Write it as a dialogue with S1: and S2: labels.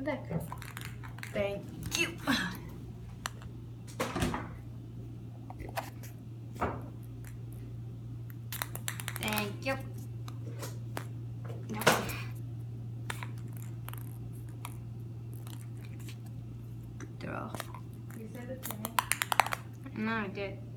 S1: deck. Thank you. Thank you. Throw.
S2: You said it to me.
S1: No, I did.